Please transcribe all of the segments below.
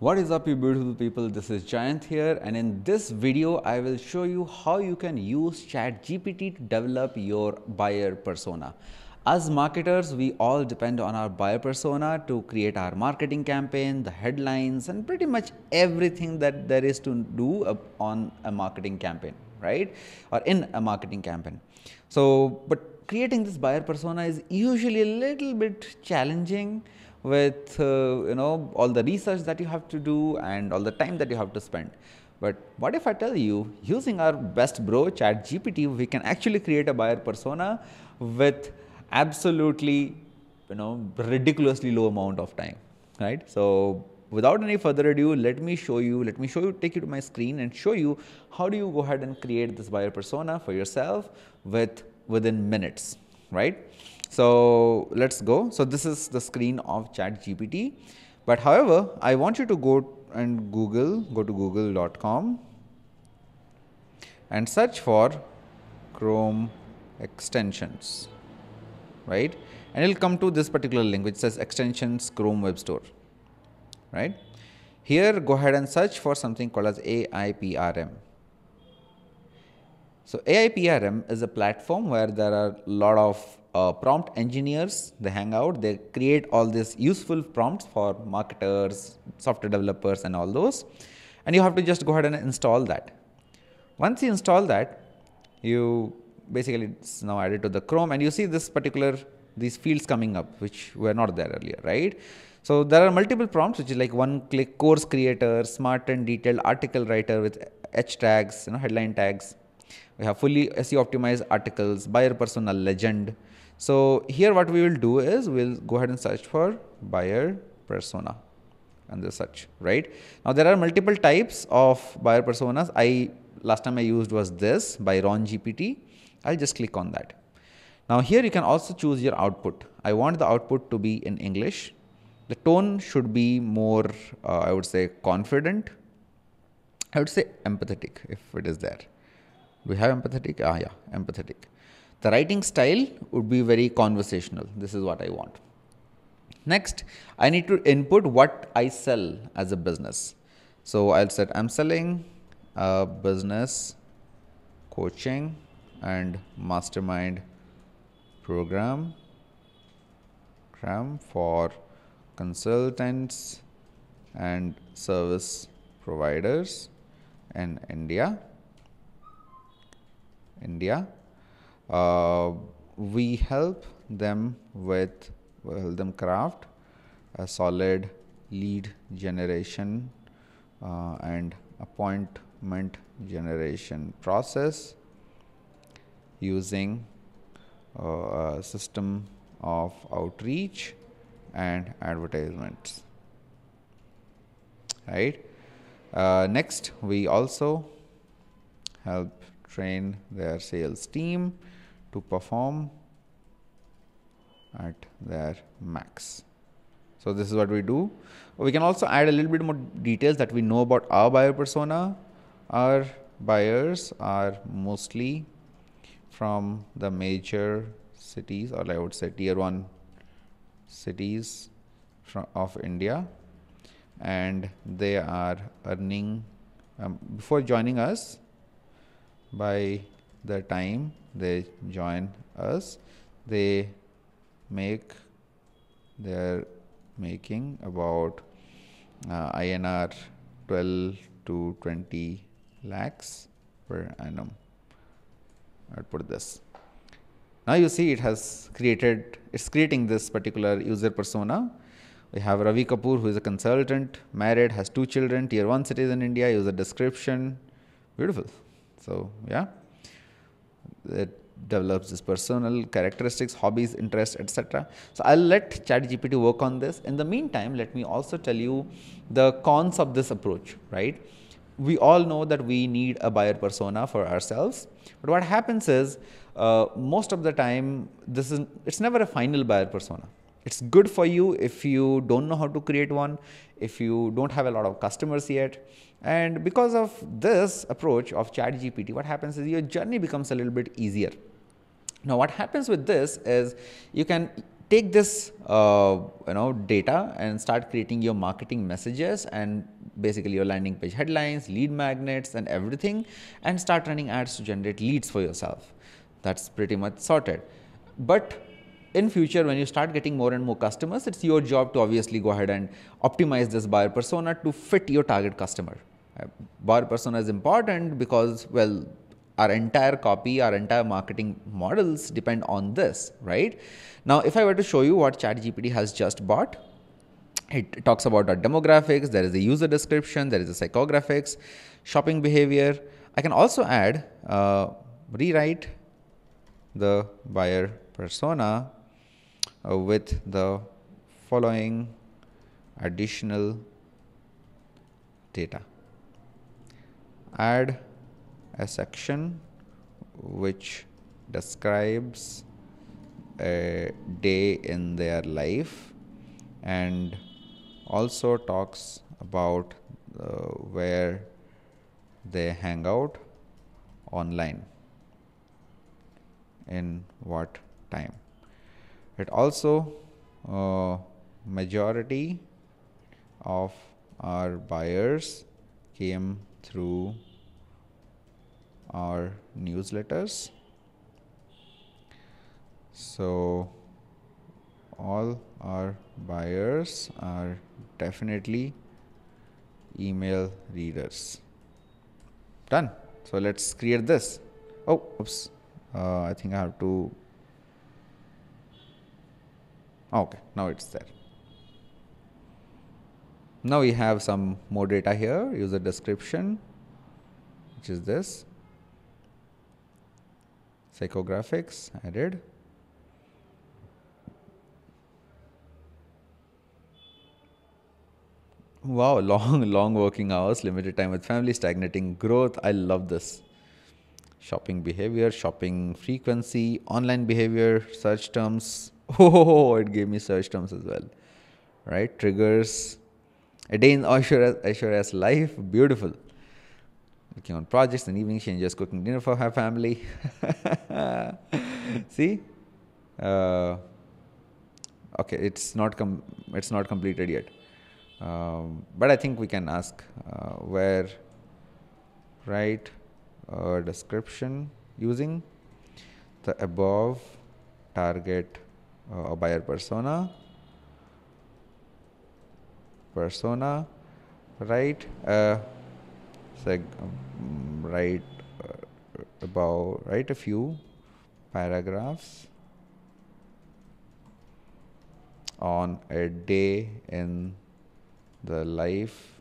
What is up, you beautiful people? This is Giant here, and in this video I will show you how you can use ChatGPT to develop your buyer persona. As marketers, we all depend on our buyer persona to create our marketing campaign, the headlines, and pretty much everything that there is to do on a marketing campaign, right? Or in a marketing campaign. But creating this buyer persona is usually a little bit challenging with all the research that you have to do and all the time that you have to spend. But what if I tell you, using our best bro ChatGPT, we can actually create a buyer persona with absolutely ridiculously low amount of time, right? So without any further ado, let me show you, take you to my screen and show you how do you go ahead and create this buyer persona for yourself within minutes, right? So let's go. So this is the screen of ChatGPT. But however, I want you to go to google.com and search for Chrome extensions, right? And it'll come to this particular link which says extensions Chrome Web Store, right? Here, go ahead and search for something called as AIPRM. So AIPRM is a platform where there are a lot of prompt engineers. They hang out, they create all these useful prompts for marketers, software developers and all those. And you have to just go ahead and install that. Once you install that, you basically it's now added to the Chrome, and you see these fields coming up which were not there earlier, right? So there are multiple prompts which is like one-click course creator, smart and detailed article writer with H tags, headline tags. We have fully SEO optimized articles, buyer persona legend. So here what we will do is we'll go ahead and search for buyer persona and the search, right? Now there are multiple types of buyer personas. Last time I used was this by Ron GPT. I'll just click on that. Now here you can also choose your output. I want the output to be in English. The tone should be more, I would say, confident. I would say empathetic if it is there. Do we have empathetic? Yeah, empathetic. The writing style would be very conversational. This is what I want. Next, I need to input what I sell as a business. So I'll set I'm selling a business coaching and mastermind program for consultants and service providers in India. We help them craft a solid lead generation and appointment generation process using a system of outreach and advertisements, right? Next, we also help train their sales team to perform at their max. So this is what we do. We can also add a little bit more details that we know about our buyer persona. Our buyers are mostly from the major cities, or I would say tier 1 cities of India, and they are earning before joining us. By the time they join us, they're making about INR 12 to 20 lakhs per annum. I'll put this. Now you see it's creating this particular user persona. We have Ravi Kapoor, who is a consultant, married, has 2 children, tier 1 cities in India, user description. Beautiful. So yeah, it develops this personal characteristics, hobbies, interests, etc. So I'll let ChatGPT work on this. In the meantime, let me also tell you the cons of this approach, right? We all know that we need a buyer persona for ourselves, but what happens is most of the time it's never a final buyer persona. It's good for you if you don't know how to create one, if you don't have a lot of customers yet. And because of this approach of ChatGPT, what happens is your journey becomes a little bit easier. Now, what happens with this is you can take this data and start creating your marketing messages and basically your landing page headlines, lead magnets and everything, and start running ads to generate leads for yourself. That's pretty much sorted. But in future, when you start getting more and more customers, it's your job to obviously go ahead and optimize this buyer persona to fit your target customer. Buyer persona is important because, well, our entire copy, our entire marketing models depend on this, right? Now, if I were to show you what ChatGPT has just bought, it talks about our demographics, there is a user description, there is a psychographics, shopping behavior. I can also add, rewrite the buyer persona with the following additional data. Add a section which describes a day in their life and also talks about where they hang out online, in what time. It also majority of our buyers came through our newsletters. So all our buyers are definitely email readers. Done. So let's create this. Oh, oops. I think I have to. Okay, now it's there. Now we have some more data here. User description, which is this. Psychographics added. Wow, long working hours, limited time with family, stagnating growth. I love this. Shopping behavior, shopping frequency, online behavior, search terms. Oh, it gave me search terms as well. Right? Triggers. A day in Aishwarya's life. Beautiful. Working on projects and evening, she enjoys cooking dinner for her family. See? Okay, it's not completed yet. But I think we can ask where write a description using the above target buyer persona, write write a few paragraphs on a day in the life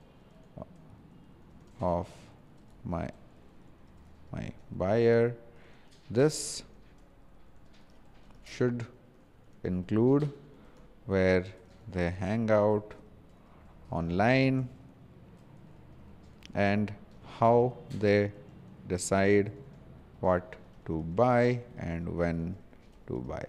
of my buyer. This should include where they hang out online and how they decide what to buy and when to buy.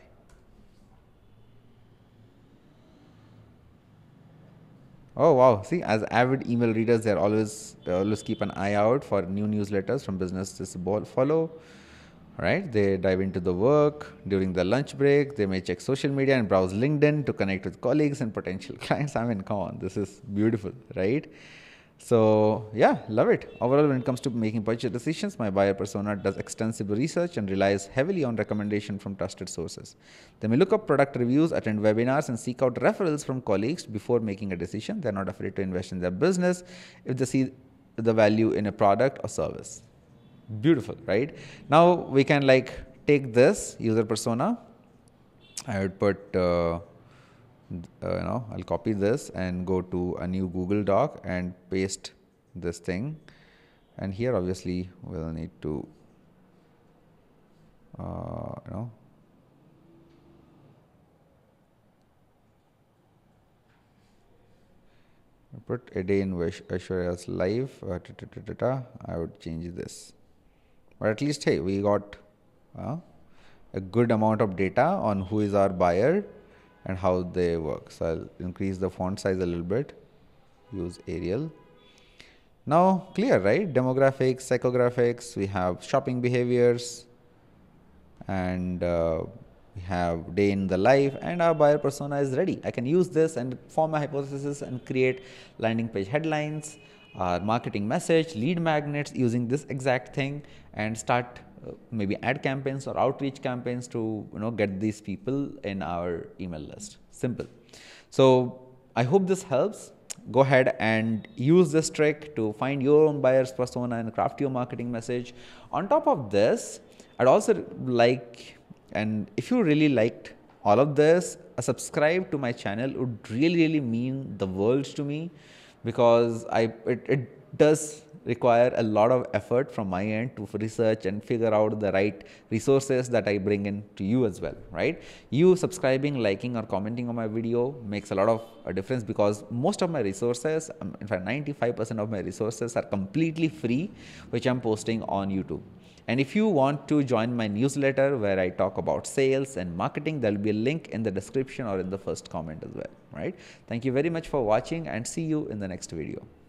Oh wow, see, as avid email readers, they always keep an eye out for new newsletters from businesses to follow. Right? They dive into the work during the lunch break. They may check social media and browse LinkedIn to connect with colleagues and potential clients. I mean, come on, this is beautiful, right? So yeah, love it. Overall, when it comes to making purchase decisions, my buyer persona does extensive research and relies heavily on recommendation from trusted sources. They may look up product reviews, attend webinars, and seek out referrals from colleagues before making a decision. They're not afraid to invest in their business if they see the value in a product or service. Beautiful, right? Now we can take this user persona. I would put I'll copy this and go to a new Google Doc and paste this thing, and here obviously we'll need to put a day in Aishwarya's life. I would change this, but at least hey, we got a good amount of data on who is our buyer and how they work. So I'll increase the font size a little bit, use Arial. Now clear, right? Demographics, psychographics, we have shopping behaviors and we have day in the life, and our buyer persona is ready. I can use this and form a hypothesis and create landing page headlines, marketing message, lead magnets using this exact thing, and start maybe ad campaigns or outreach campaigns to get these people in our email list. Simple. So I hope this helps. Go ahead and use this trick to find your own buyer's persona and craft your marketing message. On top of this, I'd also like, and if you really liked all of this, a subscribe to my channel would really mean the world to me, because it does require a lot of effort from my end to research and figure out the right resources that I bring in to you as well, right? You subscribing, liking or commenting on my video makes a lot of a difference, because most of my resources, in fact 95% of my resources are completely free, which I'm posting on YouTube. And if you want to join my newsletter where I talk about sales and marketing, there will be a link in the description or in the first comment as well, right? Thank you very much for watching, and see you in the next video.